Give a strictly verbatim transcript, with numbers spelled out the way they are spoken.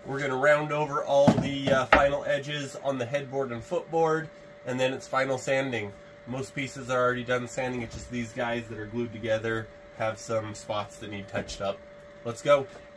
We're going to round over all the uh, final edges on the headboard and footboard, and then it's final sanding. Most pieces are already done sanding. It's just these guys that are glued together have some spots that need touched up. Let's go.